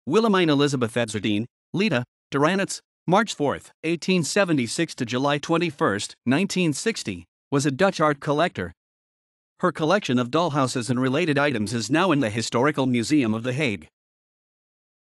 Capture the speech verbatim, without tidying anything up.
Willemine Elisabeth Edzardine, Lita De Ranitz, March fourth, eighteen seventy-six to July twenty-first, nineteen sixty, was a Dutch art collector. Her collection of dollhouses and related items is now in the Historical Museum of The Hague.